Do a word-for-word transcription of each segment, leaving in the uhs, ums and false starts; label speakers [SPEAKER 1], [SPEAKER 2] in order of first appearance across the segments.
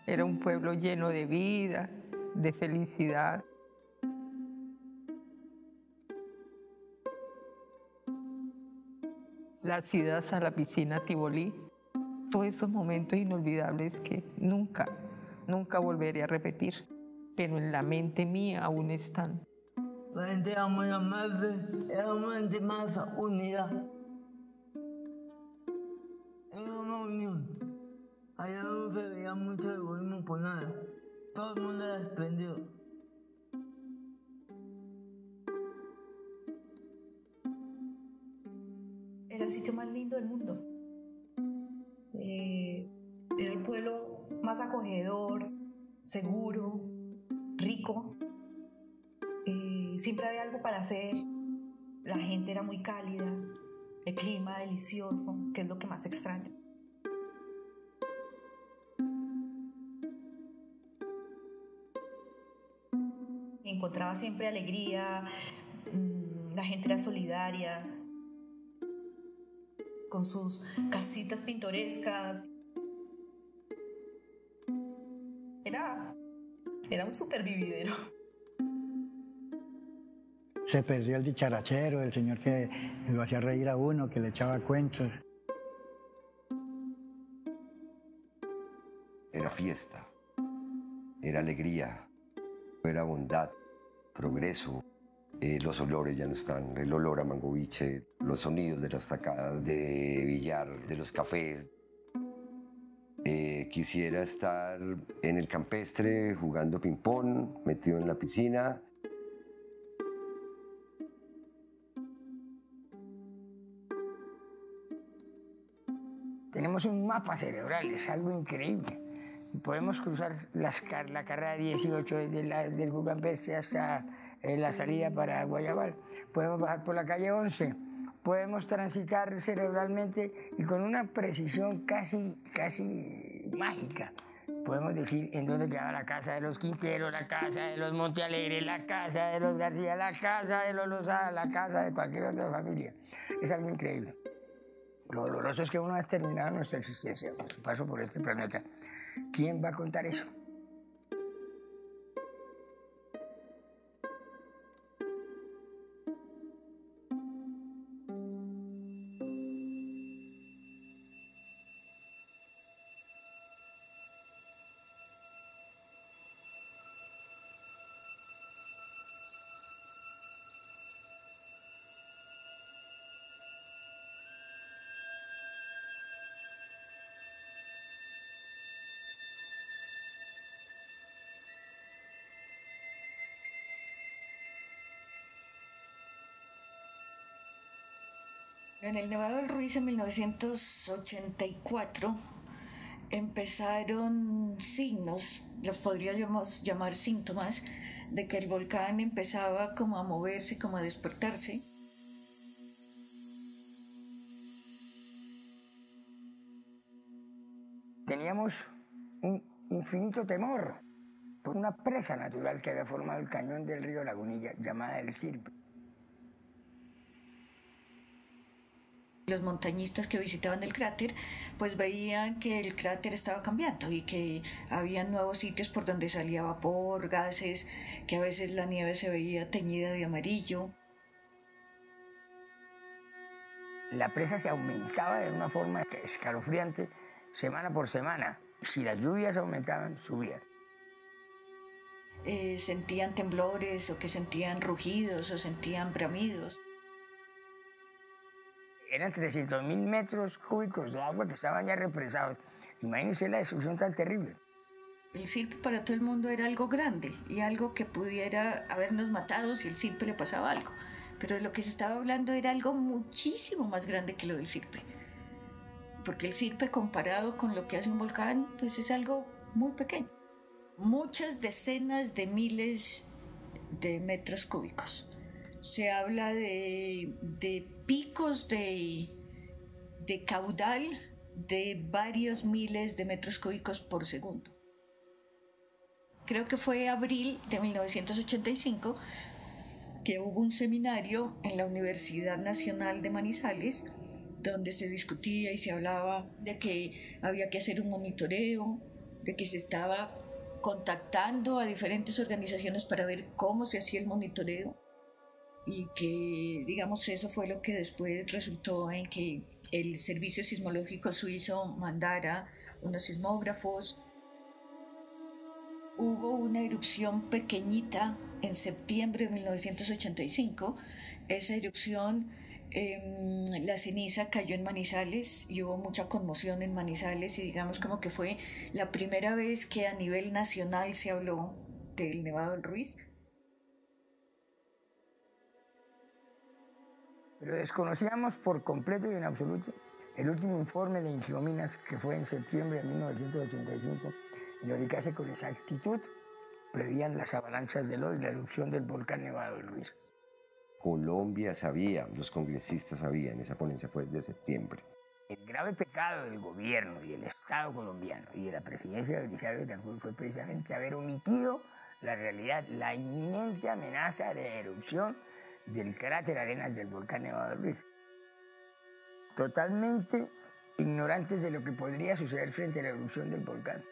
[SPEAKER 1] Era un pueblo lleno de vida, de felicidad. Las idas a la piscina Tibolí, todos esos momentos inolvidables que nunca, nunca volveré a repetir, pero en la mente mía aún están.
[SPEAKER 2] La gente era muy amable, era una gente más unida. Era una unión. Allá no se veía mucho egoísmo por nada. Todo el mundo era espléndido.
[SPEAKER 3] Era el sitio más lindo del mundo. Eh, era el pueblo más acogedor, seguro, rico. Eh, siempre había algo para hacer. La gente era muy cálida. El clima delicioso, que es lo que más extraño. Encontraba siempre alegría. La gente era solidaria, con sus casitas pintorescas. Era, era un supervividero.
[SPEAKER 4] Se perdió el dicharachero, el señor que lo hacía reír a uno, que le echaba cuentos.
[SPEAKER 5] Era fiesta, era alegría, era bondad, progreso. Eh, los olores ya no están, el olor a mangoviche, los sonidos de las tacadas de billar, de los cafés. Eh, quisiera estar en el campestre jugando ping-pong, metido en la piscina.
[SPEAKER 6] Tenemos un mapa cerebral, es algo increíble. Podemos cruzar las, la carrera dieciocho desde la, del campestre hasta eh, la salida para Guayabal. Podemos bajar por la calle once. Podemos transitar cerebralmente y con una precisión casi, casi mágica. Podemos decir en dónde quedaba la casa de los Quintero, la casa de los Montealegre, la casa de los García, la casa de los Lozada, la casa de cualquier otra familia. Es algo increíble. Lo doloroso es que una vez terminada nuestra existencia, nuestro paso por este planeta, ¿quién va a contar eso?
[SPEAKER 7] En el Nevado del Ruiz en mil novecientos ochenta y cuatro empezaron signos, los podríamos llamar síntomas, de que el volcán empezaba como a moverse, como a despertarse.
[SPEAKER 6] Teníamos un infinito temor por una presa natural que había formado el cañón del río Lagunilla, llamada el Sirpe.
[SPEAKER 7] Los montañistas que visitaban el cráter pues veían que el cráter estaba cambiando y que había nuevos sitios por donde salía vapor, gases, que a veces la nieve se veía teñida de amarillo.
[SPEAKER 6] La presa se aumentaba de una forma escalofriante semana por semana. Si las lluvias aumentaban, subían.
[SPEAKER 7] Eh, sentían temblores o que sentían rugidos o sentían bramidos.
[SPEAKER 6] Eran trescientos mil metros cúbicos de agua que estaban ya represados. Imagínense la destrucción tan terrible.
[SPEAKER 7] El Sirpe para todo el mundo era algo grande y algo que pudiera habernos matado si el Sirpe le pasaba algo. Pero de lo que se estaba hablando era algo muchísimo más grande que lo del Sirpe. Porque el Sirpe comparado con lo que hace un volcán, pues es algo muy pequeño. Muchas decenas de miles de metros cúbicos. Se habla de, de picos de, de caudal de varios miles de metros cúbicos por segundo. Creo que fue abril de mil novecientos ochenta y cinco que hubo un seminario en la Universidad Nacional de Manizales donde se discutía y se hablaba de que había que hacer un monitoreo de que se estaba contactando a diferentes organizaciones para ver cómo se hacía el monitoreo y que, digamos, eso fue lo que después resultó en que el Servicio Sismológico Suizo mandara unos sismógrafos. Hubo una erupción pequeñita en septiembre de mil novecientos ochenta y cinco. Esa erupción, eh, la ceniza cayó en Manizales y hubo mucha conmoción en Manizales y digamos como que fue la primera vez que a nivel nacional se habló del Nevado del Ruiz.
[SPEAKER 6] Pero desconocíamos por completo y en absoluto el último informe de Infiominas, que fue en septiembre de mil novecientos ochenta y cinco, y lo que hace con exactitud prevían las avalanchas de lodo y la erupción del volcán Nevado del Ruiz.
[SPEAKER 5] Colombia sabía, los congresistas sabían, esa ponencia fue de septiembre.
[SPEAKER 6] El grave pecado del gobierno y del Estado colombiano y de la presidencia de Belisario Betancur fue precisamente haber omitido la realidad, la inminente amenaza de erupción del cráter Arenas del volcán Nevado del Ruiz. Totalmente ignorantes de lo que podría suceder frente a la erupción del volcán.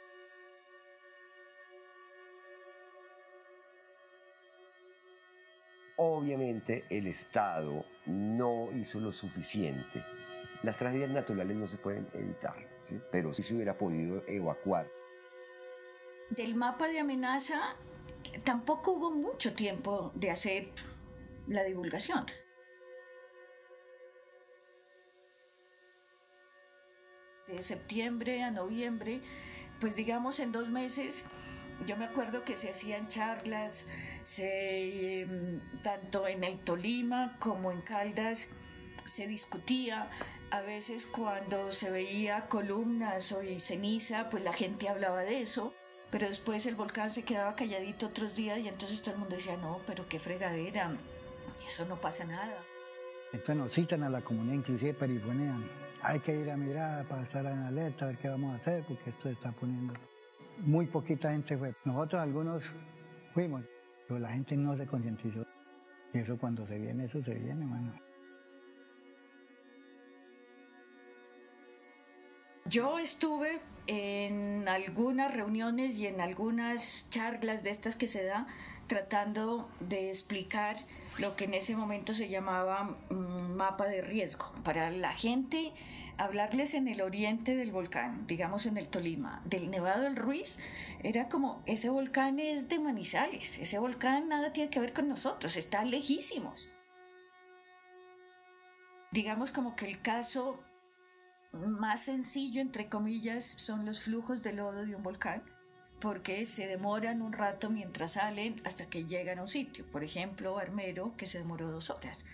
[SPEAKER 5] Obviamente el Estado no hizo lo suficiente. Las tragedias naturales no se pueden evitar, ¿sí? Pero sí se hubiera podido evacuar.
[SPEAKER 7] Del mapa de amenaza tampoco hubo mucho tiempo de hacer la divulgación. De septiembre a noviembre, pues digamos en dos meses, yo me acuerdo que se hacían charlas, se, tanto en el Tolima como en Caldas, se discutía. A veces cuando se veía columnas o ceniza, pues la gente hablaba de eso, pero después el volcán se quedaba calladito otros días y entonces todo el mundo decía, no, pero qué fregadera, eso no pasa nada.
[SPEAKER 4] Entonces nos citan a la comunidad, inclusive perifonean. Hay que ir a mirar para estar en alerta, a ver qué vamos a hacer, porque esto se está poniendo. Muy poquita gente fue. Nosotros algunos fuimos, pero la gente no se concientizó. Y eso cuando se viene, eso se viene, mano.
[SPEAKER 7] Yo estuve en algunas reuniones y en algunas charlas de estas que se da tratando de explicar lo que en ese momento se llamaba um, mapa de riesgo. Para la gente, hablarles en el oriente del volcán, digamos en el Tolima, del Nevado del Ruiz, era como, ese volcán es de Manizales, ese volcán nada tiene que ver con nosotros, está lejísimos. Digamos como que el caso más sencillo, entre comillas, son los flujos de lodo de un volcán, porque se demoran un rato mientras salen hasta que llegan a un sitio. Por ejemplo, Armero, que se demoró dos horas.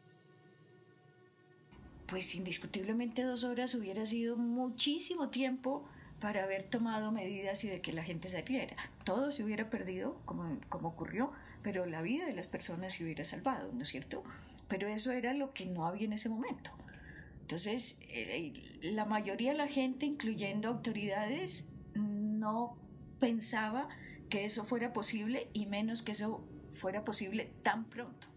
[SPEAKER 7] Pues indiscutiblemente dos horas hubiera sido muchísimo tiempo para haber tomado medidas y de que la gente saliera. Todo se hubiera perdido, como, como ocurrió, pero la vida de las personas se hubiera salvado, ¿no es cierto? Pero eso era lo que no había en ese momento. Entonces, eh, la mayoría de la gente, incluyendo autoridades, no pensaba que eso fuera posible y menos que eso fuera posible tan pronto.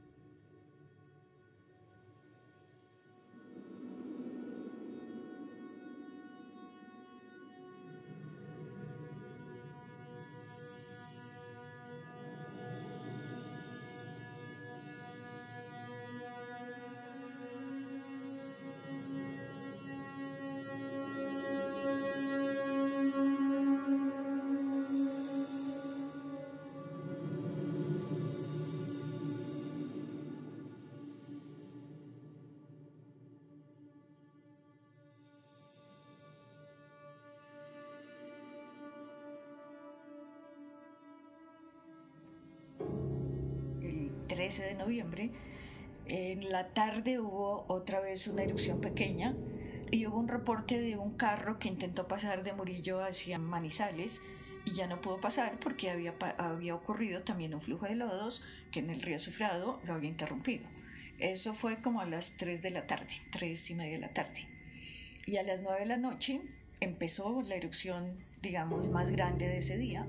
[SPEAKER 7] trece de noviembre, en la tarde hubo otra vez una erupción pequeña y hubo un reporte de un carro que intentó pasar de Murillo hacia Manizales y ya no pudo pasar porque había, había ocurrido también un flujo de lodos que en el río Sufrado lo había interrumpido. Eso fue como a las tres de la tarde, tres y media de la tarde. Y a las nueve de la noche empezó la erupción, digamos, más grande de ese día.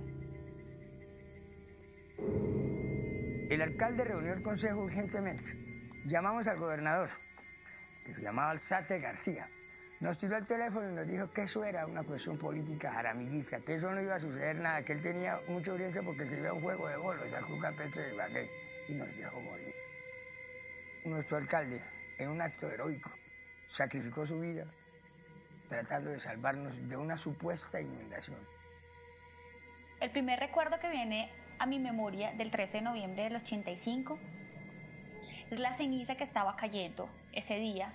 [SPEAKER 6] El alcalde reunió el consejo urgentemente. Llamamos al gobernador, que se llamaba Alzate García. Nos tiró el teléfono y nos dijo que eso era una cuestión política jaramillista, que eso no iba a suceder nada, que él tenía mucha audiencia porque se iba a un juego de bolos al Juan Campestre de Ibagué, y nos dejó morir. Nuestro alcalde, en un acto heroico, sacrificó su vida tratando de salvarnos de una supuesta inundación.
[SPEAKER 8] El primer recuerdo que viene a mi memoria del trece de noviembre del ochenta y cinco es la ceniza que estaba cayendo ese día.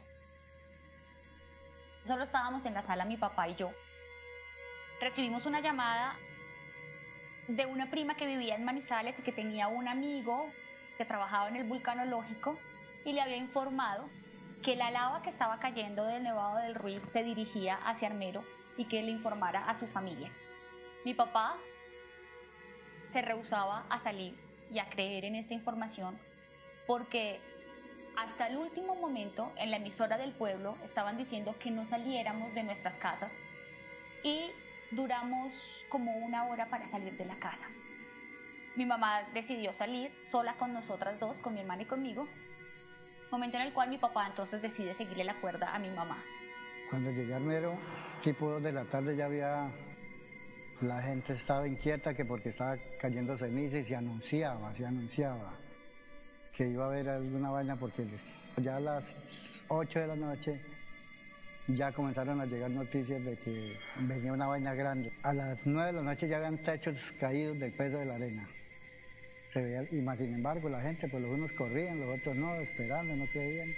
[SPEAKER 8] Solo estábamos en la sala mi papá y yo. Recibimos una llamada de una prima que vivía en Manizales y que tenía un amigo que trabajaba en el vulcanológico y le había informado que la lava que estaba cayendo del Nevado del Ruiz se dirigía hacia Armero y que le informara a su familia. Mi papá se rehusaba a salir y a creer en esta información porque hasta el último momento en la emisora del pueblo estaban diciendo que no saliéramos de nuestras casas y duramos como una hora para salir de la casa. Mi mamá decidió salir sola con nosotras dos, con mi hermana y conmigo, momento en el cual mi papá entonces decide seguirle la cuerda a mi mamá.
[SPEAKER 4] Cuando llegué a Armero, tipo dos de la tarde ya había, la gente estaba inquieta que porque estaba cayendo ceniza y se anunciaba, se anunciaba que iba a haber alguna vaina porque ya a las ocho de la noche ya comenzaron a llegar noticias de que venía una vaina grande. A las nueve de la noche ya habían techos caídos del peso de la arena. Se veía, y más sin embargo la gente, pues los unos corrían, los otros no, esperando, no creían.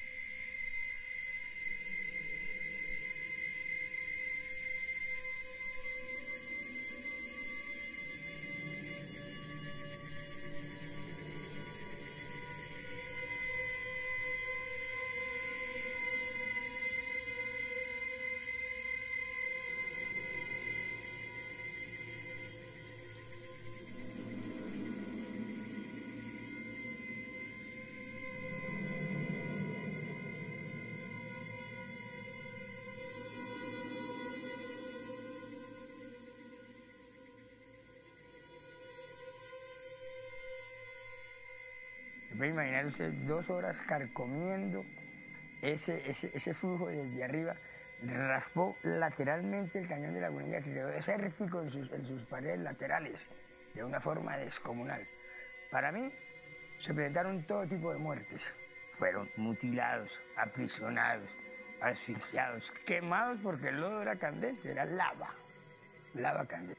[SPEAKER 6] Puede imaginar usted dos horas carcomiendo ese, ese, ese flujo desde arriba, raspó lateralmente el cañón de Lagunilla que quedó desértico en sus, en sus paredes laterales de una forma descomunal. Para mí se presentaron todo tipo de muertes. Fueron mutilados, aprisionados, asfixiados, quemados porque el lodo era candente, era lava, lava candente.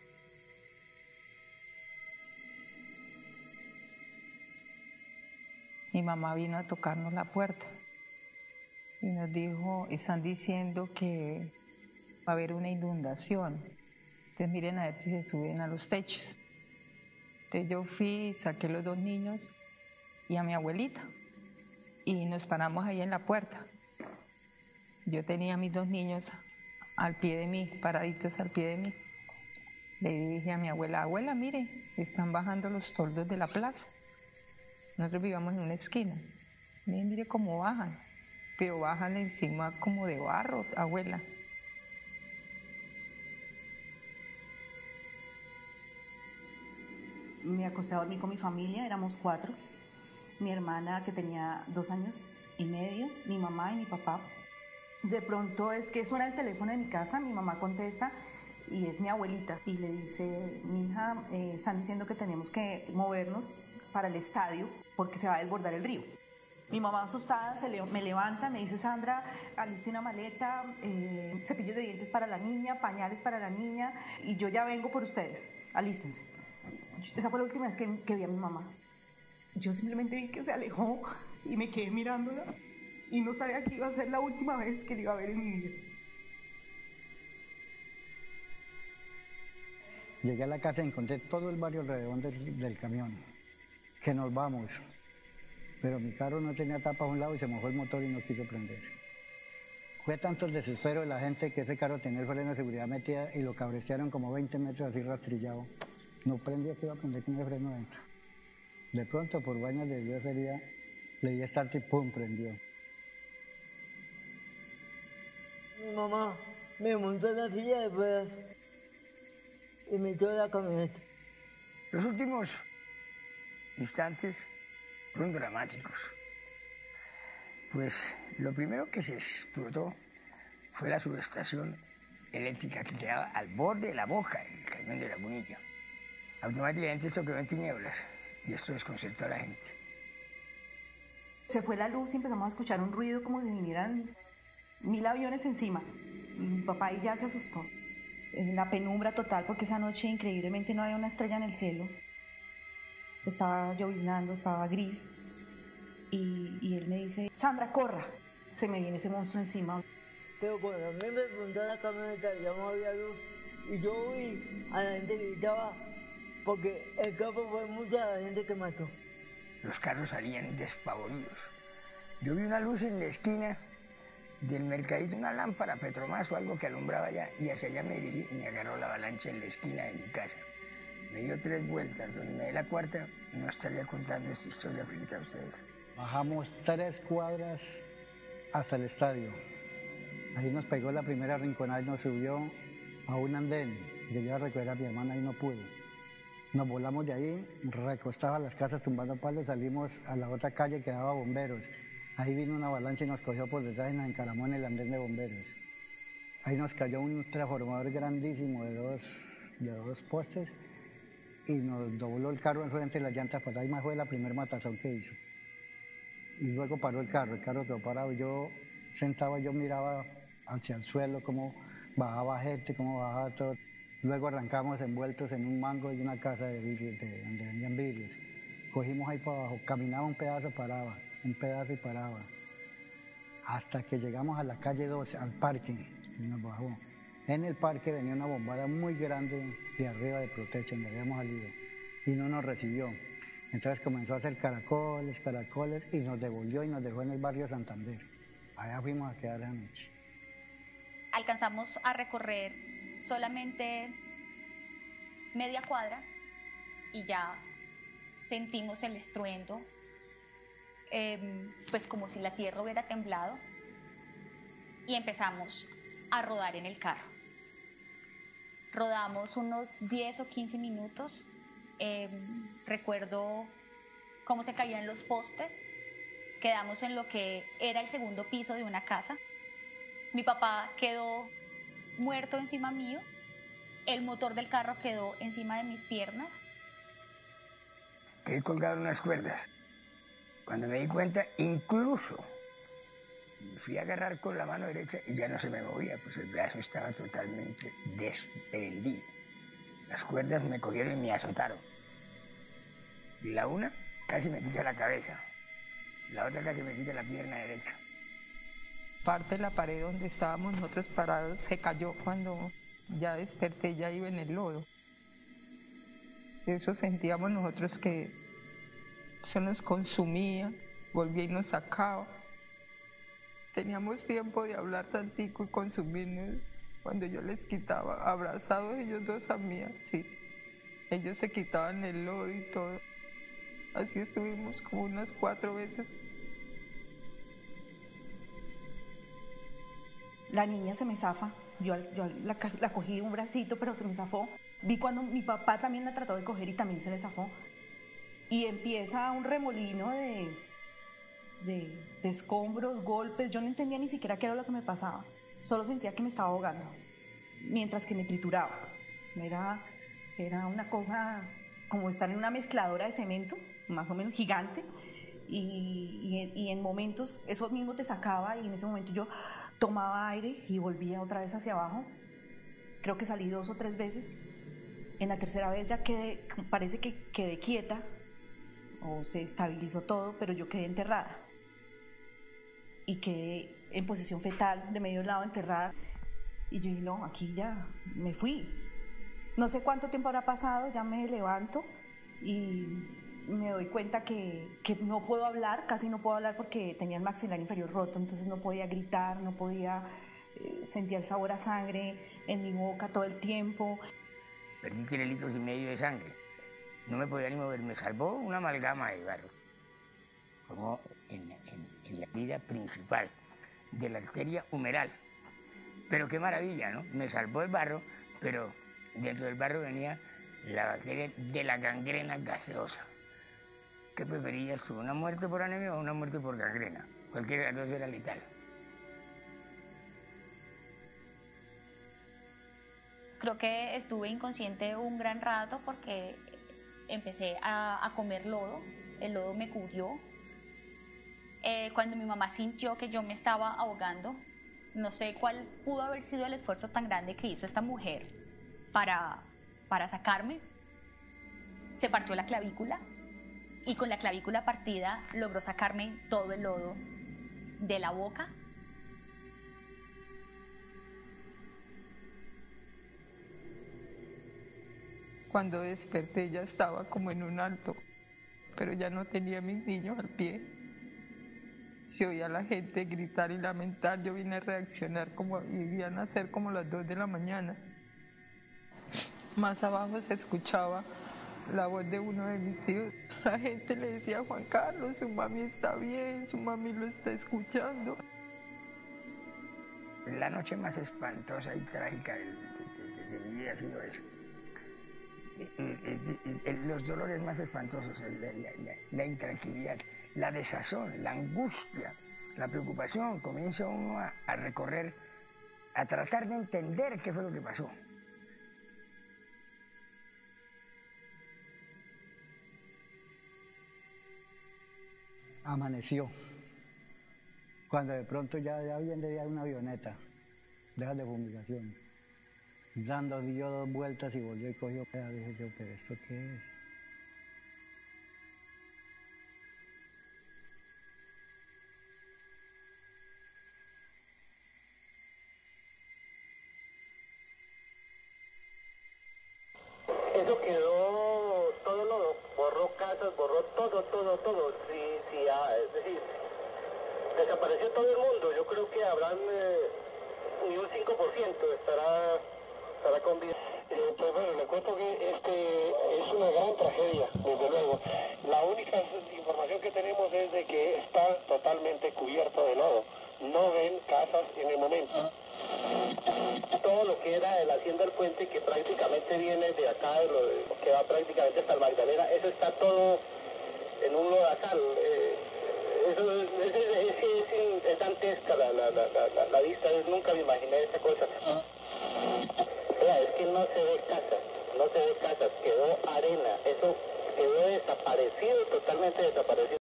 [SPEAKER 1] Mi mamá vino a tocarnos la puerta y nos dijo, están diciendo que va a haber una inundación, entonces miren a ver si se suben a los techos. Entonces yo fui, saqué los dos niños y a mi abuelita y nos paramos ahí en la puerta. Yo tenía a mis dos niños al pie de mí, paraditos al pie de mí. Le dije a mi abuela, abuela, mire, están bajando los toldos de la plaza. Nosotros vivíamos en una esquina. Mire, mire cómo bajan, pero bajan encima como de barro, abuela.
[SPEAKER 3] Me acosté a dormir con mi familia, éramos cuatro. Mi hermana que tenía dos años y medio, mi mamá y mi papá. De pronto es que suena el teléfono de mi casa, mi mamá contesta y es mi abuelita. Y le dice, mi hija, eh, están diciendo que tenemos que movernos para el estadio porque se va a desbordar el río. Mi mamá asustada se le, me levanta, me dice, Sandra, aliste una maleta, eh, cepillos de dientes para la niña, pañales para la niña y yo ya vengo por ustedes, alístense. Esa fue la última vez que, que vi a mi mamá. Yo simplemente vi que se alejó y me quedé mirándola y no sabía que iba a ser la última vez que la iba a ver en mi vida.
[SPEAKER 4] Llegué a la casa y encontré todo el barrio alrededor del, del camión. Que nos vamos, pero mi carro no tenía tapa a un lado y se mojó el motor y no quiso prender. Fue tanto el desespero de la gente que ese carro tenía el freno de seguridad metida y lo cabrestearon como veinte metros así rastrillado. No prendía, que iba a prender con el freno dentro. De pronto, por vainas de Dios, sería, le di start y pum, prendió.
[SPEAKER 2] Mi mamá me montó en la silla de ruedas y me echó la camioneta.
[SPEAKER 6] Los últimos instantes fueron dramáticos. Pues lo primero que se explotó fue la subestación eléctrica que quedaba al borde de la boca del cañón de Lagunilla. Automáticamente esto quedó en tinieblas y esto desconcertó a la gente.
[SPEAKER 3] Se fue la luz y empezamos a escuchar un ruido como si vinieran mil aviones encima. Y mi papá ahí ya se asustó. En la penumbra total, porque esa noche increíblemente no había una estrella en el cielo. Estaba lloviznando, estaba gris. Y, y él me dice, Sandra, corra. Se me viene ese monstruo encima.
[SPEAKER 2] Pero cuando a mí me preguntó la camioneta, ya no había luz. Y yo vi a la gente que gritaba, porque el campo fue mucha la gente que mató.
[SPEAKER 6] Los carros salían despavoridos. Yo vi una luz en la esquina del mercadito, una lámpara Petromás o algo que alumbraba allá, y hacia allá me dirigí y me agarró la avalancha en la esquina de mi casa. Me dio tres vueltas, donde me di la cuarta, no estaría contando esta historia frente a ustedes.
[SPEAKER 4] Bajamos tres cuadras hasta el estadio. Ahí nos pegó la primera rinconada y nos subió a un andén. Yo iba a recoger a mi hermana y no pude. Nos volamos de ahí, recostadas las casas tumbando palos, salimos a la otra calle que daba bomberos. Ahí vino una avalancha y nos cogió por detrás y nos encaramó en el andén de bomberos. Ahí nos cayó un transformador grandísimo de dos, de dos postes y nos dobló el carro enfrente de las llantas para atrás. Y más fue la primer matazón que hizo. Y luego paró el carro, el carro quedó parado. Yo sentado, yo miraba hacia el suelo cómo bajaba gente, cómo bajaba todo. Luego arrancamos envueltos en un mango y una casa de vidrios, de, donde vendían vidrios. Cogimos ahí para abajo, caminaba un pedazo, paraba, un pedazo y paraba. Hasta que llegamos a la calle doce, al parque, y nos bajó. En el parque venía una bombada muy grande de arriba de Protection, donde habíamos salido, y no nos recibió. Entonces comenzó a hacer caracoles, caracoles, y nos devolvió y nos dejó en el barrio Santander. Allá fuimos a quedar la noche.
[SPEAKER 8] Alcanzamos a recorrer solamente media cuadra y ya sentimos el estruendo, eh, pues como si la tierra hubiera temblado, y empezamos a rodar en el carro. Rodamos unos diez o quince minutos. Eh, recuerdo cómo se caían los postes. Quedamos en lo que era el segundo piso de una casa. Mi papá quedó muerto encima mío. El motor del carro quedó encima de mis piernas.
[SPEAKER 6] Quedé colgado en unas cuerdas. Cuando me di cuenta, incluso me fui a agarrar con la mano derecha y ya no se me movía, pues el brazo estaba totalmente desprendido. Las cuerdas me cogieron y me azotaron. Y la una casi me quita la cabeza, la otra casi me quita la pierna derecha.
[SPEAKER 1] Parte de la pared donde estábamos nosotros parados se cayó cuando ya desperté, ya iba en el lodo. Eso sentíamos nosotros, que eso nos consumía, volvía y nos sacaba. Teníamos tiempo de hablar tantico y consumirnos cuando yo les quitaba, abrazados ellos dos a mí, así. Ellos se quitaban el lodo y todo. Así estuvimos como unas cuatro veces.
[SPEAKER 3] La niña se me zafa, yo, yo la, la cogí de un bracito, pero se me zafó. Vi cuando mi papá también la trató de coger y también se le zafó. Y empieza un remolino de, de, de escombros, golpes. Yo no entendía ni siquiera qué era lo que me pasaba. Solo sentía que me estaba ahogando, mientras que me trituraba. Era, era una cosa como estar en una mezcladora de cemento, más o menos gigante. Y, y, y en momentos eso mismo te sacaba, y en ese momento yo tomaba aire y volvía otra vez hacia abajo. Creo que salí dos o tres veces. En la tercera vez ya quedé, parece que quedé quieta o se estabilizó todo, pero yo quedé enterrada y quedé en posición fetal, de medio lado enterrada. Y yo dije, no, aquí ya me fui. No sé cuánto tiempo habrá pasado, ya me levanto y me doy cuenta que, que no puedo hablar, casi no puedo hablar porque tenía el maxilar inferior roto, entonces no podía gritar, no podía, eh, sentía el sabor a sangre en mi boca todo el tiempo.
[SPEAKER 6] Perdí tres litros y medio de sangre. No me podía ni mover, me salvó una amalgama de barro. Como en, en, en la herida principal de la arteria humeral. Pero qué maravilla, ¿no? Me salvó el barro, pero dentro del barro venía la bacteria de la gangrena gaseosa. ¿Qué preferías tú, una muerte por anemia o una muerte por gangrena? Cualquiera de las dos era letal.
[SPEAKER 8] Creo que estuve inconsciente un gran rato porque empecé a, a comer lodo, el lodo me cubrió. Eh, cuando mi mamá sintió que yo me estaba ahogando, no sé cuál pudo haber sido el esfuerzo tan grande que hizo esta mujer para, para sacarme. Se partió la clavícula y con la clavícula partida logró sacarme todo el lodo de la boca.
[SPEAKER 1] Cuando desperté ya estaba como en un alto, pero ya no tenía mis niños al pie. Se oía a la gente gritar y lamentar, yo vine a reaccionar como iban a ser como las dos de la mañana. Más abajo se escuchaba la voz de uno de mis hijos. La gente le decía a Juan Carlos, su mami está bien, su mami lo está escuchando.
[SPEAKER 6] La noche más espantosa y trágica de, de, de, de mi vida ha sido eso. Los dolores más espantosos, la, la, la, la intranquilidad, la desazón, la angustia, la preocupación. Comienza uno a, a recorrer, a tratar de entender qué fue lo que pasó.
[SPEAKER 4] Amaneció, cuando de pronto ya, ya viene ya una avioneta, deja de fumigación, dando dio dos vueltas y volvió y cogió, dije yo, pero ¿esto qué es?
[SPEAKER 9] Eso quedó todo lodo, borró casas, borró todo, todo, todo. Sí, sí, ah, es decir, desapareció todo el mundo. Yo creo que habrán eh, ni un cinco por ciento estará, estará con vida. Eh, pues bueno, le cuento que este es una gran tragedia, desde luego. La única información que tenemos es de que está totalmente cubierto de lodo. No ven casas en el momento. Todo lo que era la hacienda del puente, que prácticamente viene de acá, de lo de, que va prácticamente hasta el Magdalena, eso está todo en un lodazal. Eh, eso es, es, es, es, es dantesca la, la, la, la, la vista, es, nunca me imaginé esta cosa. Vea, es que no se ve casa, no se ve casa, quedó arena, eso quedó desaparecido, totalmente desaparecido.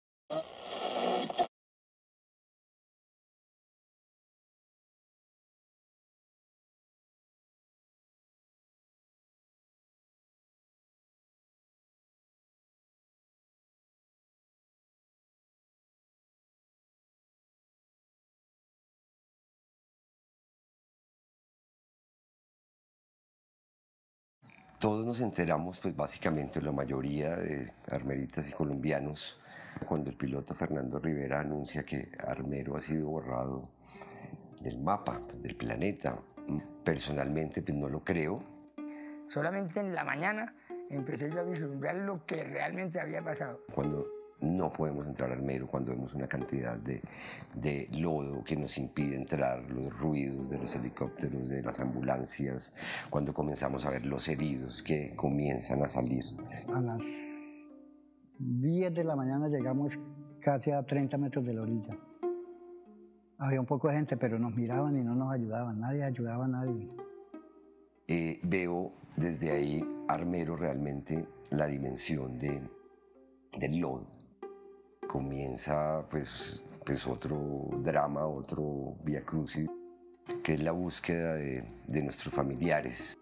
[SPEAKER 5] Todos nos enteramos, pues básicamente la mayoría de armeritas y colombianos, cuando el piloto Fernando Rivera anuncia que Armero ha sido borrado del mapa, del planeta. Personalmente, pues no lo creo.
[SPEAKER 6] Solamente en la mañana empecé yo a vislumbrar lo que realmente había pasado.
[SPEAKER 5] Cuando no podemos entrar a Armero, cuando vemos una cantidad de, de lodo que nos impide entrar, los ruidos de los helicópteros, de las ambulancias, cuando comenzamos a ver los heridos que comienzan a salir.
[SPEAKER 4] A las diez de la mañana llegamos casi a treinta metros de la orilla. Había un poco de gente, pero nos miraban y no nos ayudaban, nadie ayudaba a nadie.
[SPEAKER 5] Eh, veo desde ahí, Armero, realmente la dimensión de, del lodo. Comienza pues, pues otro drama, otro vía crucis, que es la búsqueda de, de nuestros familiares.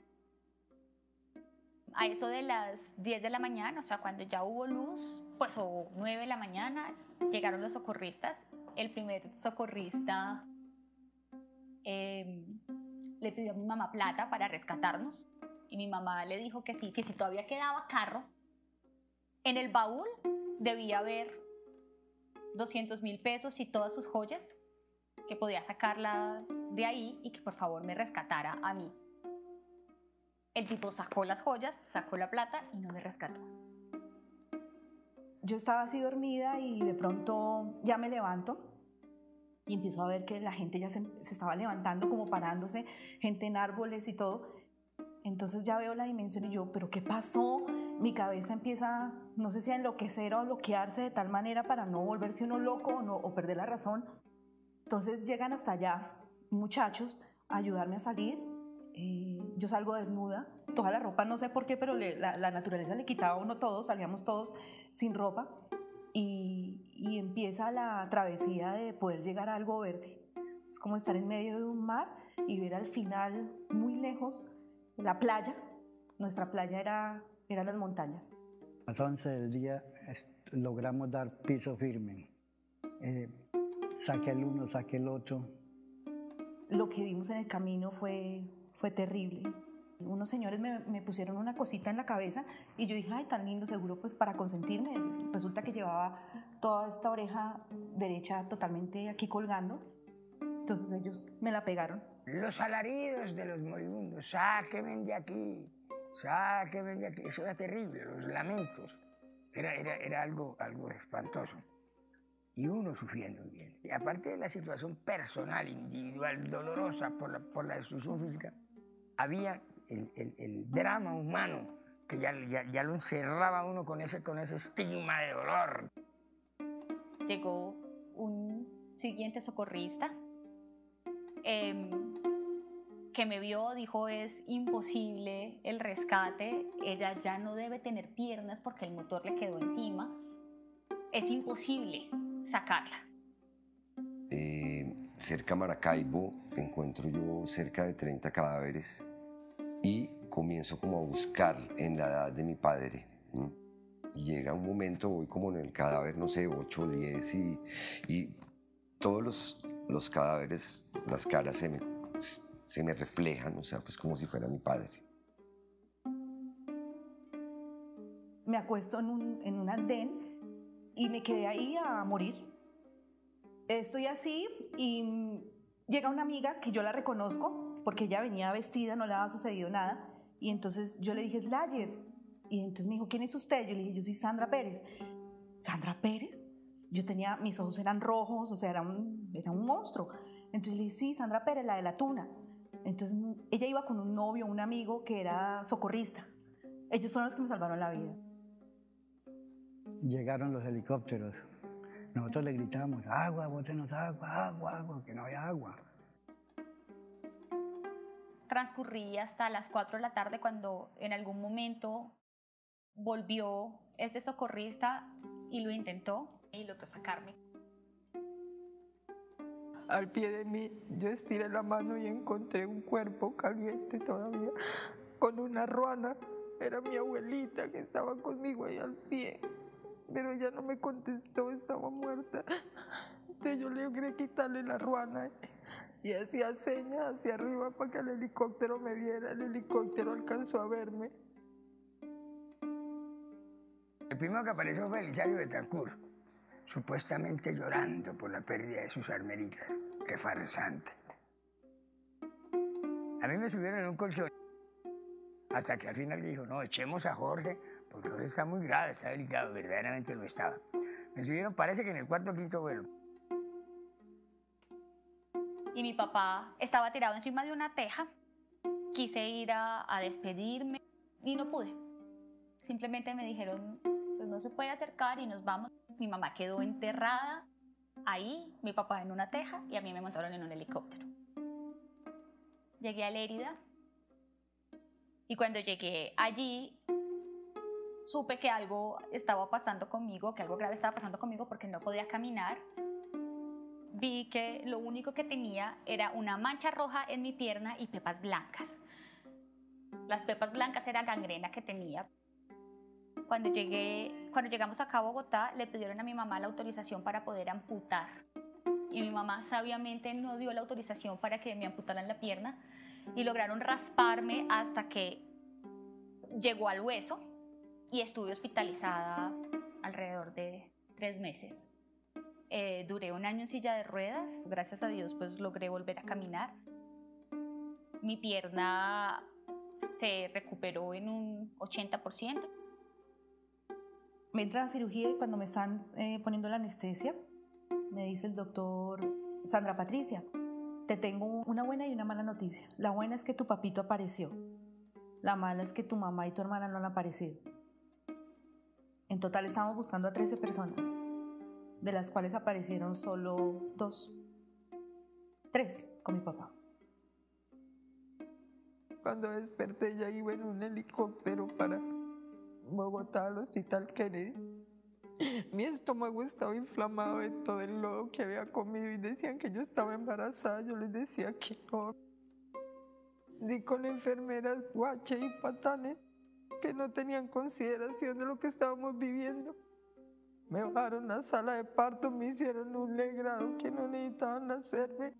[SPEAKER 8] A eso de las diez de la mañana, o sea, cuando ya hubo luz, pues o nueve de la mañana, llegaron los socorristas. El primer socorrista eh, le pidió a mi mamá plata para rescatarnos y mi mamá le dijo que sí, que si todavía quedaba carro, en el baúl debía haber doscientos mil pesos y todas sus joyas, que podía sacarlas de ahí y que por favor me rescatara a mí. El tipo sacó las joyas, sacó la plata y no me rescató.
[SPEAKER 3] Yo estaba así dormida y de pronto ya me levanto y empiezo a ver que la gente ya se, se estaba levantando, como parándose, gente en árboles y todo. Entonces ya veo la dimensión y yo, ¿pero qué pasó? Mi cabeza empieza, no sé si a enloquecer o a bloquearse de tal manera para no volverse uno loco o, no, o perder la razón. Entonces llegan hasta allá muchachos a ayudarme a salir. Eh, yo salgo desnuda, toda la ropa, no sé por qué, pero le, la, la naturaleza le quitaba a uno todo, salíamos todos sin ropa y, y empieza la travesía de poder llegar a algo verde. Es como estar en medio de un mar y ver al final, muy lejos, la playa. Nuestra playa era, eran las montañas.
[SPEAKER 4] A las once del día es, logramos dar piso firme. Eh, saque el uno, saque el otro.
[SPEAKER 3] Lo que vimos en el camino fue... Fue terrible. Unos señores me, me pusieron una cosita en la cabeza y yo dije, ay, tan lindo, seguro pues para consentirme. Resulta que llevaba toda esta oreja derecha totalmente aquí colgando. Entonces ellos me la pegaron.
[SPEAKER 6] Los alaridos de los moribundos, sáquenme de aquí, sáquenme de aquí. Eso era terrible, los lamentos. Era, era, era algo, algo espantoso. Y uno sufriendo bien. Y aparte de la situación personal, individual, dolorosa por la, por la destrucción física, había el, el, el drama humano que ya, ya, ya lo encerraba uno con ese, con ese estigma de dolor.
[SPEAKER 8] Llegó un siguiente socorrista eh, que me vio, dijo, es imposible el rescate, ella ya no debe tener piernas porque el motor le quedó encima, es imposible sacarla.
[SPEAKER 5] Eh, cerca a Maracaibo encuentro yo cerca de treinta cadáveres y comienzo como a buscar en la edad de mi padre. ¿Mm? Y llega un momento, voy como en el cadáver, no sé, ocho o diez y, y todos los, los cadáveres, las caras se me, se me reflejan, o sea, pues como si fuera mi padre.
[SPEAKER 3] Me acuesto en un, en un andén y me quedé ahí a morir. Estoy así y llega una amiga que yo la reconozco porque ella venía vestida, no le había sucedido nada. Y entonces yo le dije, Slayer. Y entonces me dijo, ¿quién es usted? Yo le dije, yo soy Sandra Pérez. ¿Sandra Pérez? Yo tenía, mis ojos eran rojos, o sea, era un, era un monstruo. Entonces le dije, sí, Sandra Pérez, la de la tuna. Entonces ella iba con un novio, un amigo que era socorrista. Ellos fueron los que me salvaron la vida.
[SPEAKER 4] Llegaron los helicópteros. Nosotros le gritamos, agua, bótenos agua, agua, agua, que no había agua.
[SPEAKER 8] Transcurrí hasta las cuatro de la tarde cuando en algún momento volvió este socorrista y lo intentó y logró sacarme.
[SPEAKER 1] Al pie de mí, yo estiré la mano y encontré un cuerpo caliente todavía, con una ruana. Era mi abuelita que estaba conmigo ahí al pie. Pero ella no me contestó, estaba muerta. Entonces yo le logré quitarle la ruana y hacía señas hacia arriba para que el helicóptero me viera. El helicóptero alcanzó a verme.
[SPEAKER 6] El primero que apareció fue Elisario Betancourt, supuestamente llorando por la pérdida de sus armeritas. ¡Qué farsante! A mí me subieron en un colchón, hasta que al final dijo, no, echemos a Jorge, porque Jorge está muy grave, está delicado, verdaderamente lo estaba. Me subieron, parece que en el cuarto o quinto vuelo.
[SPEAKER 8] Y mi papá estaba tirado encima de una teja. Quise ir a, a despedirme y no pude. Simplemente me dijeron, pues no se puede acercar y nos vamos. Mi mamá quedó enterrada ahí, mi papá en una teja y a mí me montaron en un helicóptero. Llegué a Lérida y cuando llegué allí supe que algo estaba pasando conmigo, que algo grave estaba pasando conmigo porque no podía caminar. Vi que lo único que tenía era una mancha roja en mi pierna y pepas blancas. Las pepas blancas era gangrena que tenía. Cuando, llegué, cuando llegamos acá a Bogotá, le pidieron a mi mamá la autorización para poder amputar. Y mi mamá sabiamente no dio la autorización para que me amputaran la pierna y lograron rasparme hasta que llegó al hueso y estuve hospitalizada alrededor de tres meses. Eh, duré un año en silla de ruedas, gracias a Dios pues logré volver a caminar. Mi pierna se recuperó en un ochenta por ciento.
[SPEAKER 3] Me entra a la cirugía y cuando me están eh, poniendo la anestesia, me dice el doctor, Sandra Patricia, te tengo una buena y una mala noticia. La buena es que tu papito apareció. La mala es que tu mamá y tu hermana no han aparecido. En total estamos buscando a trece personas, de las cuales aparecieron solo dos. Tres con mi papá.
[SPEAKER 1] Cuando desperté ya iba en un helicóptero para Bogotá, al Hospital Kennedy. Mi estómago estaba inflamado de todo el lodo que había comido y decían que yo estaba embarazada. Yo les decía que no. Di con enfermeras guache y patanes que no tenían consideración de lo que estábamos viviendo. Me bajaron a la sala de parto, me hicieron un legrado que no necesitaban hacerme.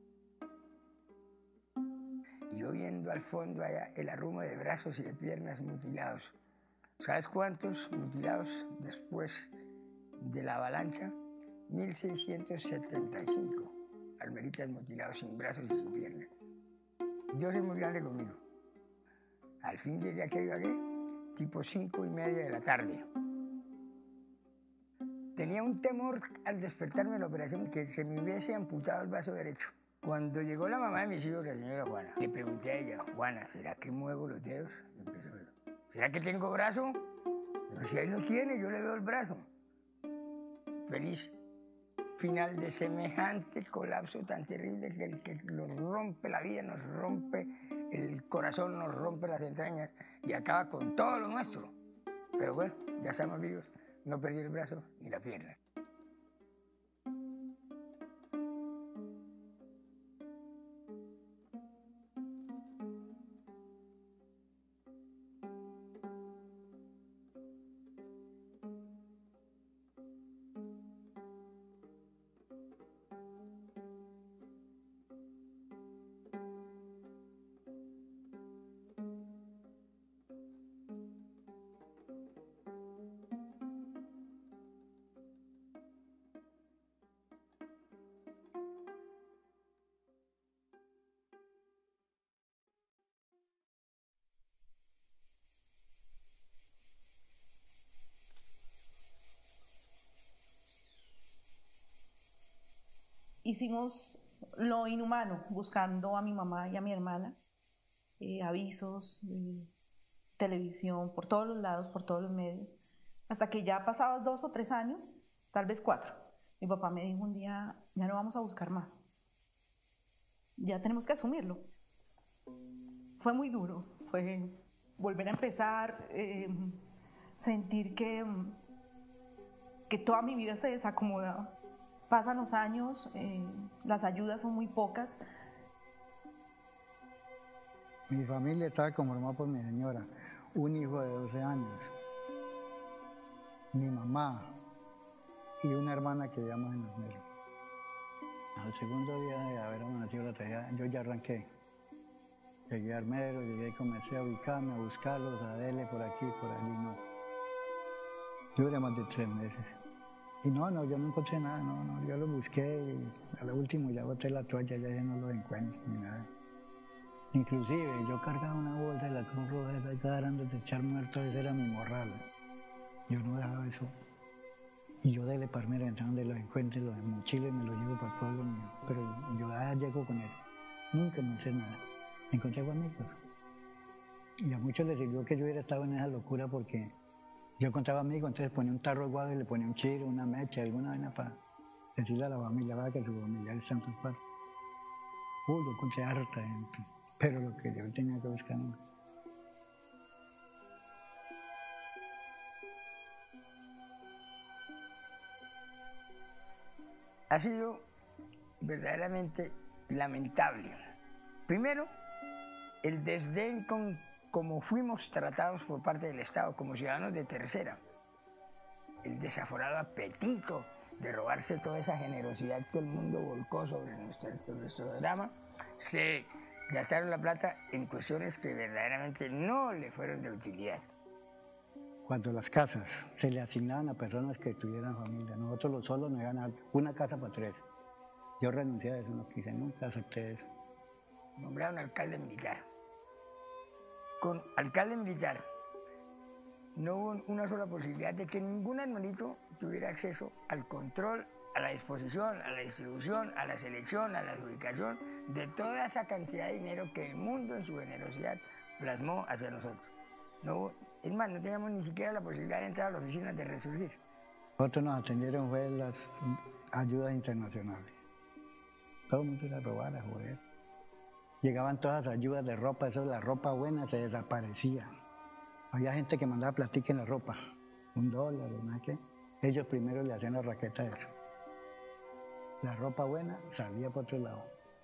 [SPEAKER 6] Yo viendo al fondo allá el arrumo de brazos y de piernas mutilados. ¿Sabes cuántos mutilados después de la avalancha? mil seiscientos setenta y cinco almeritas mutilados sin brazos y sin piernas. Dios es muy grande conmigo. Al fin llegué a Ibagué, tipo cinco y media de la tarde. Tenía un temor al despertarme de la operación que se me hubiese amputado el brazo derecho. Cuando llegó la mamá de mis hijos, la señora Juana, le pregunté a ella, Juana, ¿será que muevo los dedos? ¿Será que tengo brazo? Pero si él no tiene, yo le veo el brazo. Feliz final de semejante colapso tan terrible que, que nos rompe la vida, nos rompe el corazón, nos rompe las entrañas y acaba con todo lo nuestro. Pero bueno, ya estamos vivos, no perdí el brazo ni la pierna.
[SPEAKER 3] Hicimos lo inhumano, buscando a mi mamá y a mi hermana, eh, avisos, eh, televisión, por todos los lados, por todos los medios, hasta que ya pasados dos o tres años, tal vez cuatro, mi papá me dijo un día, ya no vamos a buscar más, ya tenemos que asumirlo. Fue muy duro, fue volver a empezar, eh, sentir que, que toda mi vida se desacomodaba. Pasan los años, eh, las ayudas son muy pocas.
[SPEAKER 4] Mi familia estaba conformada por mi señora, un hijo de doce años, mi mamá y una hermana que llama en Armero. Al segundo día de haber amanecido la tragedia, yo ya arranqué. Llegué a Armero, llegué y comencé a ubicarme, a buscarlos, a darle por aquí, por allí, no. Duré más de tres meses. Y no, no, yo no encontré nada, no, no, yo lo busqué y a lo último ya boté la toalla, ya, ya no lo encuentro ni nada. Inclusive yo cargaba una bolsa de la Cruz Roja, esa quedando de echar muerto, ese era mi morral. Yo no dejaba eso. Y yo de Parmera, entrando donde los encuentre, los mochiles me los llevo para el pueblo mío. Pero yo allá llego con él. Nunca encontré nada. Encontré amigos. Y a muchos les sirvió que yo hubiera estado en esa locura porque yo encontraba amigos, entonces ponía un tarro de guado y le ponía un chiro, una mecha, alguna vaina para decirle a la familia, va, que su familia está en sus partes. Uy, yo encontré harta gente, pero lo que yo tenía que buscar nunca.
[SPEAKER 6] Ha sido verdaderamente lamentable. Primero, el desdén con como fuimos tratados por parte del Estado como ciudadanos de tercera, el desaforado apetito de robarse toda esa generosidad que el mundo volcó sobre nuestro, nuestro drama, se gastaron la plata en cuestiones que verdaderamente no le fueron de utilidad.
[SPEAKER 4] Cuando las casas se le asignaban a personas que tuvieran familia, nosotros los solos nos iban a dar una casa para tres. Yo renuncié a eso, no quise, nunca acepté eso.
[SPEAKER 6] Nombraron alcalde militar. Con alcalde militar no hubo una sola posibilidad de que ningún hermanito tuviera acceso al control, a la disposición, a la distribución, a la selección, a la adjudicación de toda esa cantidad de dinero que el mundo en su generosidad plasmó hacia nosotros. No hubo, es más, no teníamos ni siquiera la posibilidad de entrar a la oficina de Resurgir.
[SPEAKER 4] Nosotros nos atendieron fue las ayudas internacionales. Todo el mundo la robara, joder. llegaban todas las ayudas de ropa, eso, la ropa buena se desaparecía. Había gente que mandaba platica en la ropa, un dólar, no sé qué. Ellos primero le hacían la raqueta de eso. La ropa buena salía por otro lado.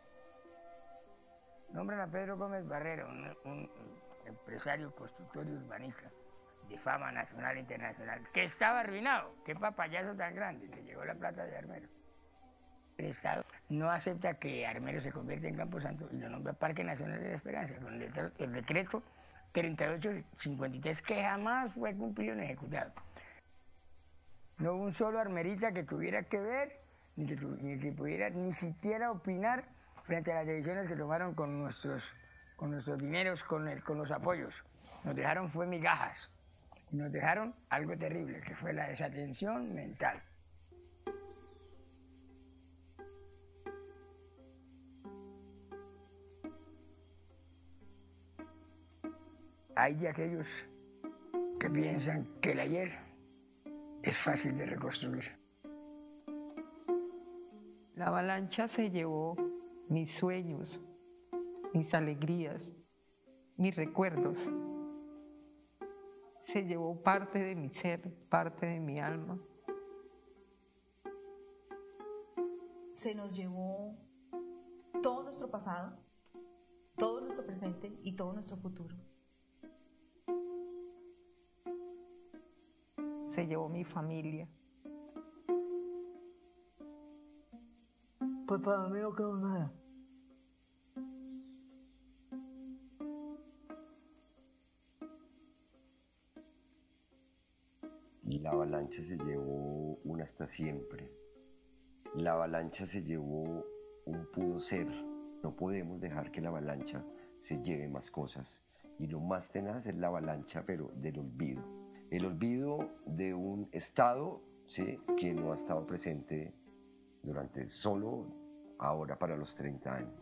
[SPEAKER 6] Nombran a Pedro Gómez Barrero, un, un empresario, constructor y urbanista de fama nacional e internacional, que estaba arruinado. Qué papayazo tan grande, que llegó la plata de Armero. El Estado no acepta que Armero se convierta en Camposanto y lo nombra Parque Nacional de la Esperanza, con el, el decreto treinta y ocho cincuenta y tres, que jamás fue cumplido ni ejecutado. No hubo un solo armerita que tuviera que ver, ni que, ni que pudiera ni siquiera opinar frente a las decisiones que tomaron con nuestros, con nuestros dineros, con, el, con los apoyos. Nos dejaron fue migajas, y nos dejaron algo terrible, que fue la desatención mental. Hay de aquellos que piensan que el ayer es fácil de reconstruir.
[SPEAKER 1] La avalancha se llevó mis sueños, mis alegrías, mis recuerdos. Se llevó parte de mi ser, parte de mi alma.
[SPEAKER 3] Se nos llevó todo nuestro pasado, todo nuestro presente y todo nuestro futuro.
[SPEAKER 1] Se llevó mi familia.
[SPEAKER 2] Pues para mí no quedó nada.
[SPEAKER 5] La avalancha se llevó un hasta siempre. La avalancha se llevó un pudo ser. No podemos dejar que la avalancha se lleve más cosas. Y lo más tenaz es la avalancha, pero del olvido. El olvido de un Estado, ¿sí?, que no ha estado presente durante solo ahora para los treinta años.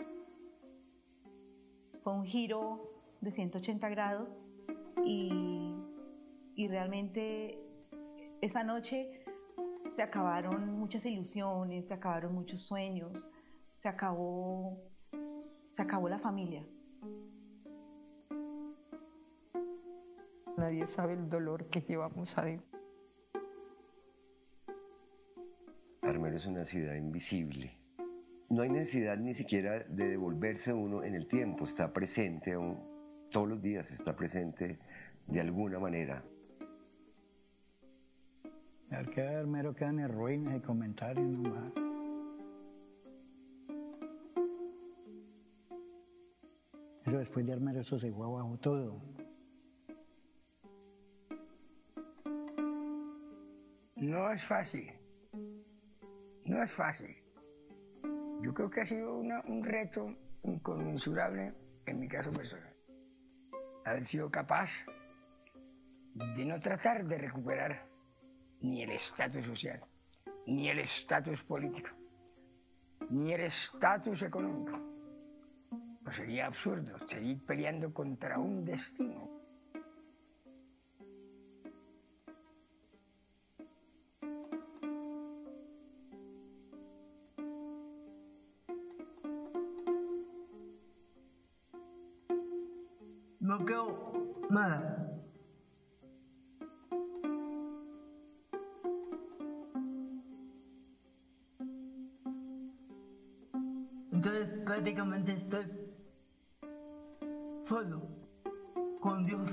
[SPEAKER 3] Fue un giro de ciento ochenta grados y, y realmente esa noche se acabaron muchas ilusiones, se acabaron muchos sueños, se acabó, se acabó la familia.
[SPEAKER 1] Nadie sabe el dolor que llevamos adentro.
[SPEAKER 5] Armero es una ciudad invisible. No hay necesidad ni siquiera de devolverse uno en el tiempo, está presente aún, todos los días está presente de alguna manera.
[SPEAKER 4] Al quedar Armero quedan en ruinas y comentarios nomás. Pero después de Armero eso se fue abajo todo.
[SPEAKER 6] No es fácil, no es fácil. Yo creo que ha sido una, un reto inconmensurable en mi caso personal. Haber sido capaz de no tratar de recuperar ni el estatus social, ni el estatus político, ni el estatus económico. Pues sería absurdo seguir peleando contra un destino.
[SPEAKER 2] No quedó nada. Entonces prácticamente estoy solo con Dios.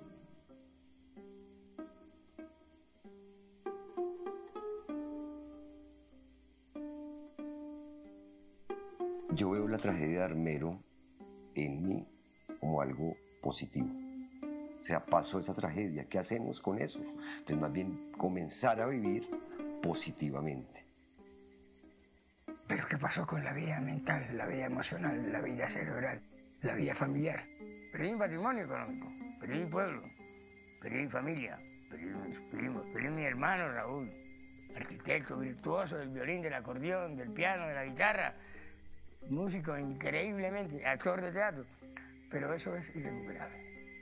[SPEAKER 5] Yo veo la tragedia de Armero en mí como algo positivo. O sea, pasó esa tragedia, ¿qué hacemos con eso? Pues más bien comenzar a vivir positivamente.
[SPEAKER 6] Pero ¿qué pasó con la vida mental, la vida emocional, la vida cerebral, la vida familiar? Perdí mi patrimonio económico, perdí mi pueblo, perdí mi familia, perdí mis primos, perdí mi hermano Raúl, arquitecto virtuoso del violín, del acordeón, del piano, de la guitarra, músico increíblemente, actor de teatro, pero eso es irrecuperable.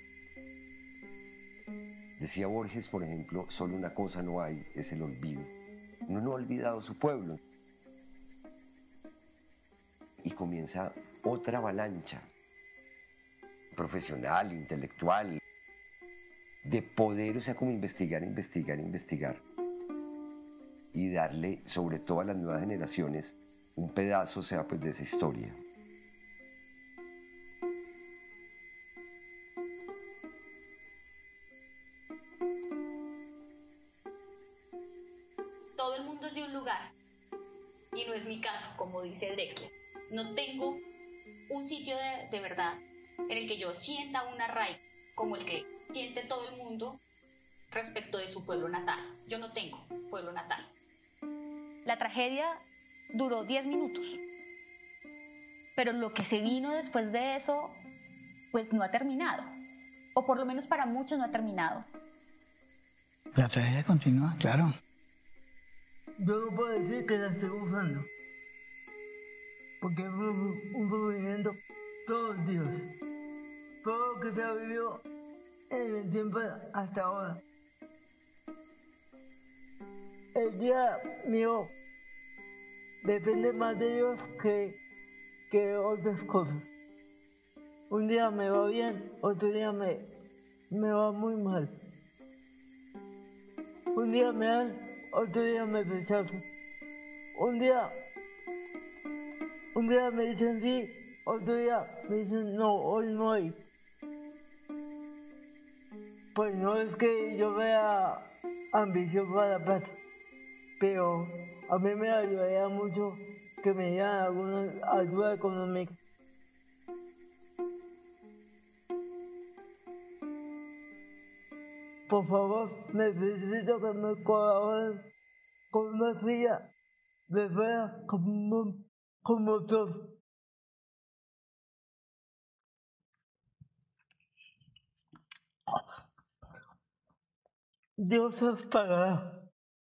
[SPEAKER 5] Decía Borges, por ejemplo, solo una cosa no hay, es el olvido. Uno no ha olvidado su pueblo. Y comienza otra avalancha profesional, intelectual, de poder, o sea, como investigar, investigar, investigar y darle, sobre todo a las nuevas generaciones, un pedazo, o sea, pues de esa historia.
[SPEAKER 8] Todo el mundo es de un lugar y no es mi caso, como dice Drexler. No tengo un sitio de, de verdad en el que yo sienta un arraigo como el que siente todo el mundo respecto de su pueblo natal. Yo no tengo pueblo natal. La tragedia duró diez minutos, pero lo que se vino después de eso, pues no ha terminado, o por lo menos para muchos no ha terminado.
[SPEAKER 4] La tragedia continúa, claro.
[SPEAKER 2] Yo no puedo decir que la estoy usando, porque es un, un movimiento todos los días. Todo lo que se ha vivido en el tiempo hasta ahora. El día mío depende más de Dios que, que otras cosas. Un día me va bien, otro día me, me va muy mal. Un día me dan, otro día me rechazan. Un día, un día me dicen sí, otro día me dicen no, hoy no hay. Pues no es que yo vea ambición para la plata, pero a mí me ayudaría mucho que me dieran alguna ayuda económica. Por favor, necesito que me colaboren con una silla de ruedas como, con motor. Dios os pagará.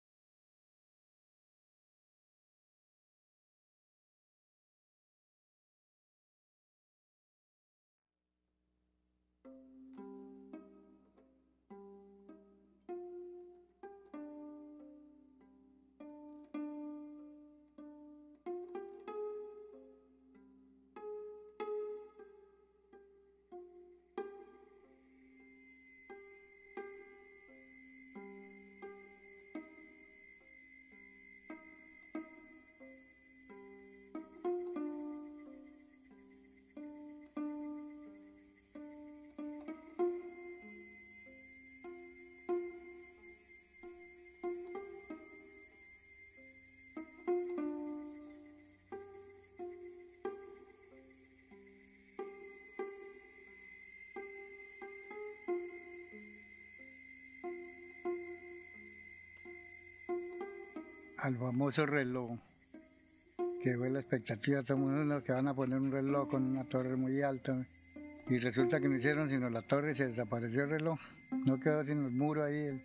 [SPEAKER 4] Al famoso reloj, que fue la expectativa, todo el mundo que van a poner un reloj con una torre muy alta, y resulta que no hicieron sino la torre y se desapareció el reloj, no quedó sino el muro ahí, el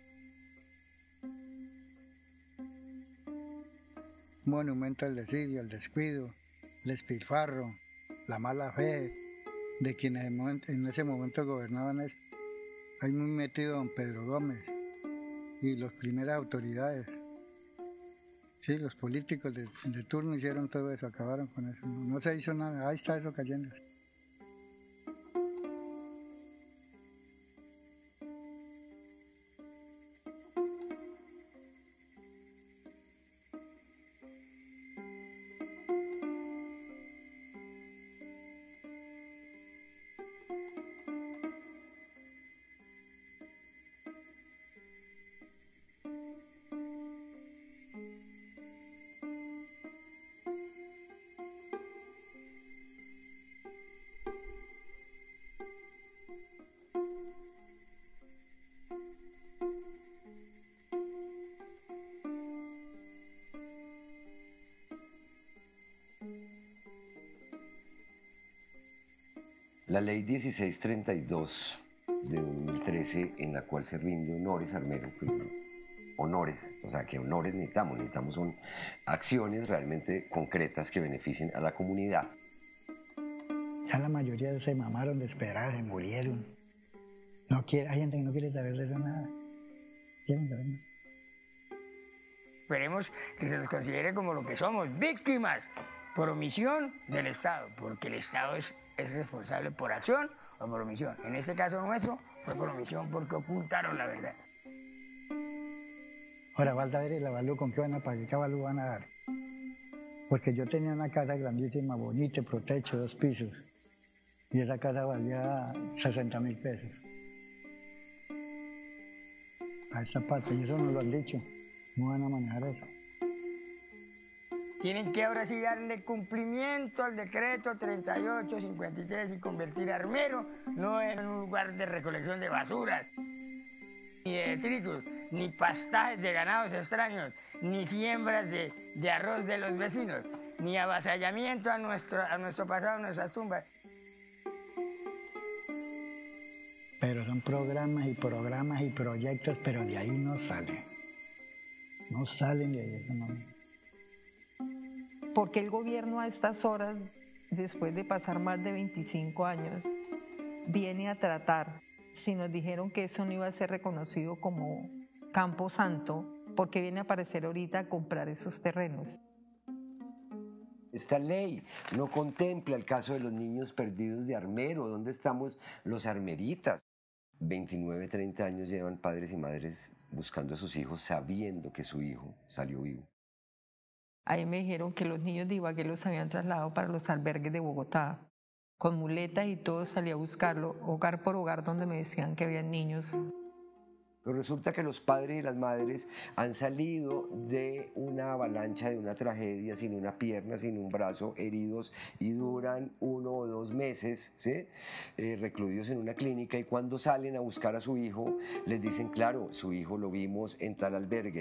[SPEAKER 4] monumento al desidio, al descuido, el despilfarro, la mala fe de quienes en ese momento gobernaban esto. Hay muy metido don Pedro Gómez y las primeras autoridades. Sí, los políticos de, de turno hicieron todo eso, acabaron con eso. No, no se hizo nada, ahí está eso cayendo.
[SPEAKER 5] La ley dieciséis treinta y dos de dos mil trece, en la cual se rinde honores al mero, pues, honores, o sea, que honores necesitamos, necesitamos son acciones realmente concretas que beneficien a la comunidad.
[SPEAKER 4] Ya la mayoría se mamaron de esperar, se murieron. No quiere, hay gente que no quiere saber de eso nada. Quieren saber nada.
[SPEAKER 6] Esperemos que se los considere como lo que somos, víctimas, por omisión del Estado, porque el Estado es, es responsable por acción o por omisión. En este caso nuestro fue por omisión porque ocultaron la verdad.
[SPEAKER 4] Ahora, falta ver el avalúo con qué van a pagar, qué avalúo van a dar. Porque yo tenía una casa grandísima, bonita, protecho, dos pisos. Y esa casa valía sesenta mil pesos. A esa parte, y eso nos lo han dicho. ¿Cómo van a manejar eso?
[SPEAKER 6] Tienen que ahora sí darle cumplimiento al decreto treinta y ocho cincuenta y tres y convertir a Armero no en un lugar de recolección de basuras, ni de detritus, ni pastajes de ganados extraños, ni siembras de, de arroz de los vecinos, ni avasallamiento a nuestro, a nuestro pasado, a nuestras tumbas.
[SPEAKER 4] Pero son programas y programas y proyectos, pero de ahí no salen. No salen de ahí, eso no.
[SPEAKER 1] ¿Por qué el gobierno a estas horas, después de pasar más de veinticinco años, viene a tratar, si nos dijeron que eso no iba a ser reconocido como Campo Santo, por qué viene a aparecer ahorita a comprar esos terrenos?
[SPEAKER 5] Esta ley no contempla el caso de los niños perdidos de Armero. ¿Dónde estamos los armeritas? veintinueve, treinta años llevan padres y madres buscando a sus hijos sabiendo que su hijo salió vivo.
[SPEAKER 1] Ahí me dijeron que los niños de Ibagué los habían trasladado para los albergues de Bogotá, con muletas y todo, salí a buscarlo, hogar por hogar, donde me decían que había niños.
[SPEAKER 5] Pero resulta que los padres y las madres han salido de una avalancha, de una tragedia, sin una pierna, sin un brazo, heridos, y duran uno o dos meses, ¿sí? eh, recluidos en una clínica, y cuando salen a buscar a su hijo, les dicen, claro, su hijo lo vimos en tal albergue.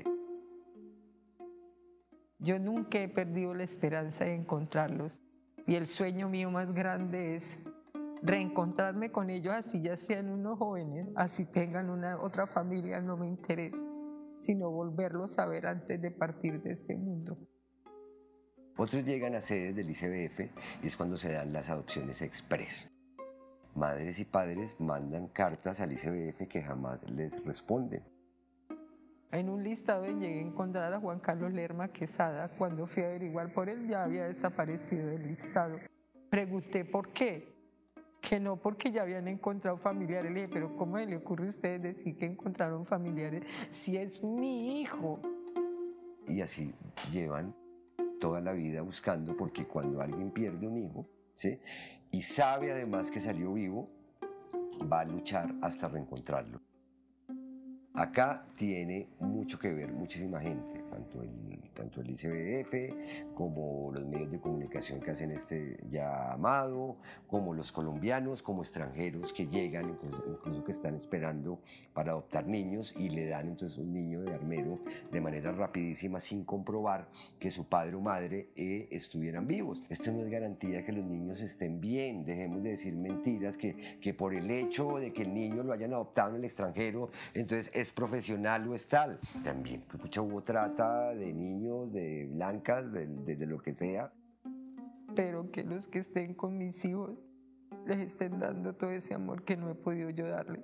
[SPEAKER 1] Yo nunca he perdido la esperanza de encontrarlos, y el sueño mío más grande es reencontrarme con ellos, así ya sean unos jóvenes, así tengan una otra familia, no me interesa, sino volverlos a ver antes de partir de este mundo.
[SPEAKER 5] Otros llegan a sedes del I C B F y es cuando se dan las adopciones express. Madres y padres mandan cartas al I C B F que jamás les responden.
[SPEAKER 1] En un listado llegué a encontrar a Juan Carlos Lerma Quesada. Cuando fui a averiguar por él, ya había desaparecido del listado. Pregunté por qué. Que no, porque ya habían encontrado familiares. Le dije, pero ¿cómo le ocurre a ustedes decir que encontraron familiares si es mi hijo?
[SPEAKER 5] Y así llevan toda la vida buscando, porque cuando alguien pierde un hijo, ¿sí? y sabe además que salió vivo, va a luchar hasta reencontrarlo. Acá tiene mucho que ver muchísima gente, tanto el, tanto el I C B F como los medios de comunicación que hacen este llamado, como los colombianos, como extranjeros que llegan, incluso, incluso que están esperando para adoptar niños, y le dan entonces un niño de Armero de manera rapidísima sin comprobar que su padre o madre eh, estuvieran vivos. Esto no es garantía que los niños estén bien. Dejemos de decir mentiras que, que por el hecho de que el niño lo hayan adoptado en el extranjero, entonces es profesional o es tal. También pucha, hubo trata de niños, de blancas, de, de, de lo que sea.
[SPEAKER 1] Pero que los que estén con mis hijos les estén dando todo ese amor que no he podido yo darles.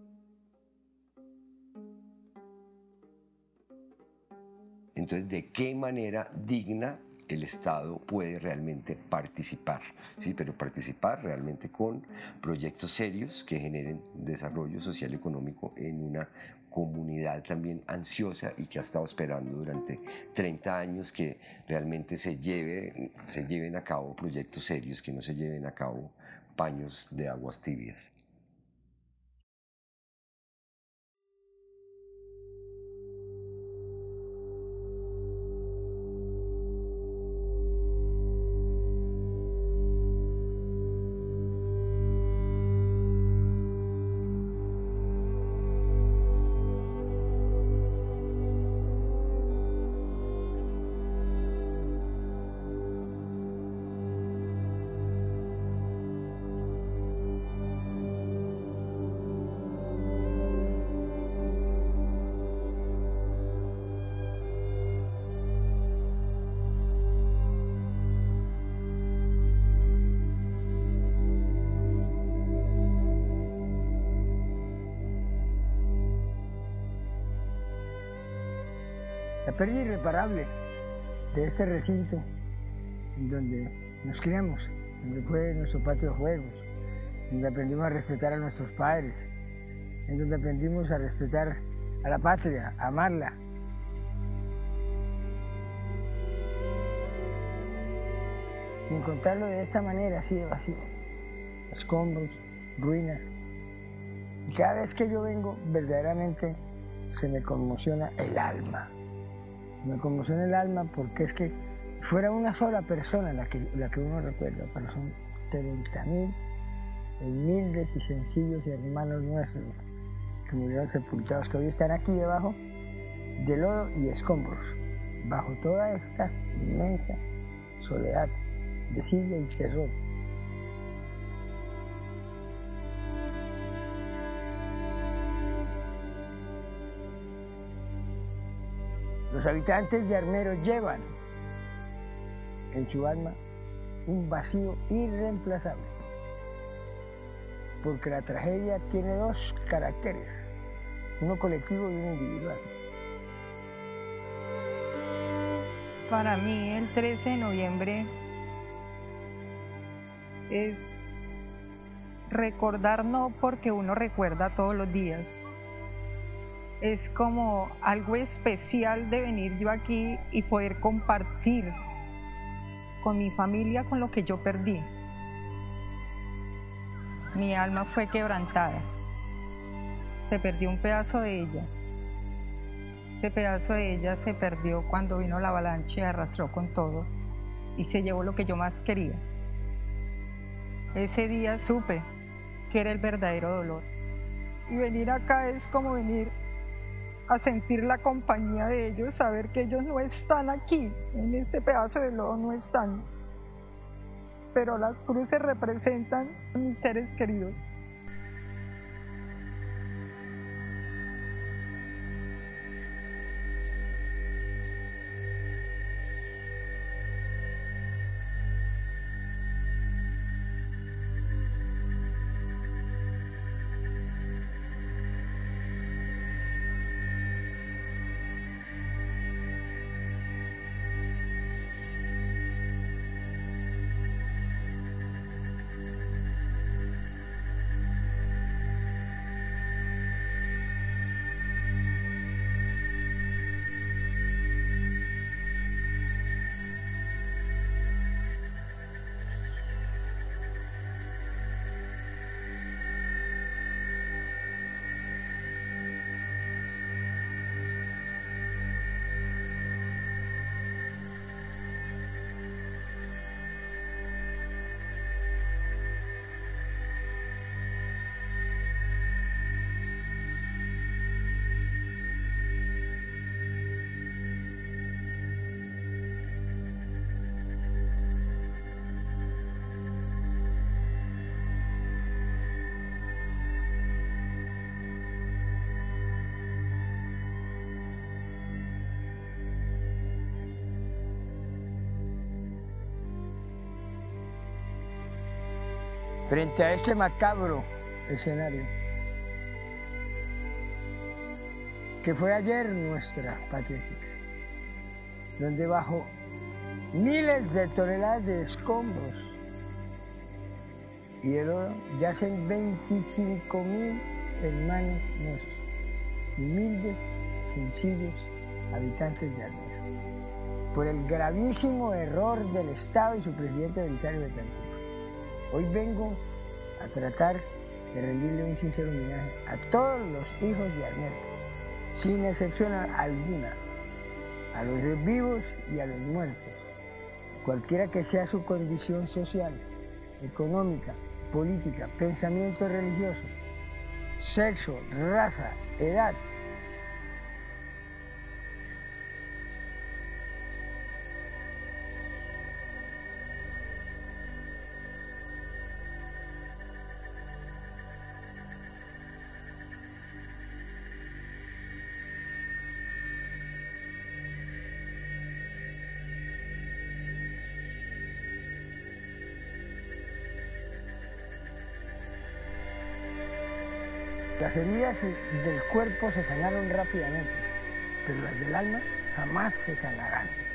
[SPEAKER 5] Entonces, ¿de qué manera digna el Estado puede realmente participar? Sí, pero participar realmente con proyectos serios que generen desarrollo social y económico en una comunidad también ansiosa y que ha estado esperando durante treinta años que realmente se, lleve, se lleven a cabo proyectos serios, que no se lleven a cabo paños de aguas tibias.
[SPEAKER 6] La pérdida irreparable de este recinto en donde nos criamos, donde fue nuestro patio de juegos, donde aprendimos a respetar a nuestros padres, en donde aprendimos a respetar a la patria, a amarla. Y encontrarlo de esta manera, así de vacío, escombros, ruinas. Y cada vez que yo vengo, verdaderamente se me conmociona el alma. Me conmociona el alma porque es que fuera una sola persona la que, la que uno recuerda, pero son treinta mil humildes y sencillos hermanos nuestros que murieron sepultados, que hoy están aquí debajo de lodo y escombros, bajo toda esta inmensa soledad, desidia y terror. Los habitantes de Armero llevan en su alma un vacío irreemplazable, porque la tragedia tiene dos caracteres, uno colectivo y uno individual.
[SPEAKER 1] Para mí el trece de noviembre es recordar no porque uno recuerda todos los días. Es como algo especial de venir yo aquí y poder compartir con mi familia con lo que yo perdí. Mi alma fue quebrantada. Se perdió un pedazo de ella. Ese pedazo de ella se perdió cuando vino la avalancha y arrastró con todo y se llevó lo que yo más quería. Ese día supe que era el verdadero dolor. Y venir acá es como venir a sentir la compañía de ellos, saber que ellos no están aquí, en este pedazo de lodo no están. Pero las cruces representan a mis seres queridos.
[SPEAKER 6] Frente a este macabro escenario, que fue ayer nuestra patria chica, donde bajo miles de toneladas de escombros y de lodo yacen veinticinco mil hermanos nuestros, humildes, sencillos habitantes de Armero, por el gravísimo error del Estado y su presidente Belisario Betancur. Hoy vengo a tratar de rendirle un sincero homenaje a todos los hijos de Armero, sin excepción alguna, a los vivos y a los muertos, cualquiera que sea su condición social, económica, política, pensamiento religioso, sexo, raza, edad. Las heridas del cuerpo se sanaron rápidamente, pero las del alma jamás se sanarán.